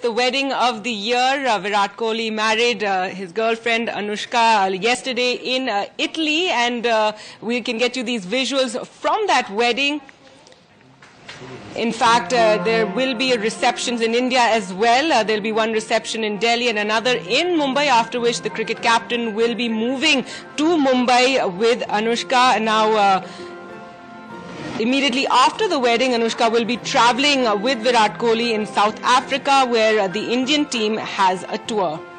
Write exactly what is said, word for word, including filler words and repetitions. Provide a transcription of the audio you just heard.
the wedding of the year. Uh, Virat Kohli married uh, his girlfriend Anushka uh, yesterday in uh, Italy, and uh, we can get you these visuals from that wedding. In fact, uh, there will be receptions in India as well. Uh, there will be one reception in Delhi and another in Mumbai, after which the cricket captain will be moving to Mumbai with Anushka. Now, uh, immediately after the wedding, Anushka will be travelling with Virat Kohli in South Africa, where the Indian team has a tour.